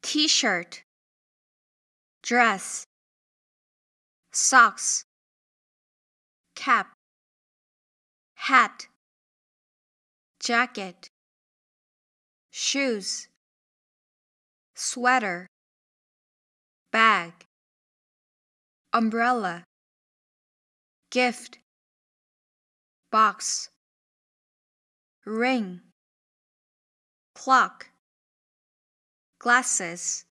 T-shirt, dress, socks, cap, hat, jacket, shoes, sweater, bag, umbrella, gift, box, ring, clock, glasses,